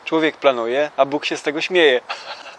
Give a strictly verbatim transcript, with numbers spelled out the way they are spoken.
Człowiek planuje, a Bóg się z tego śmieje.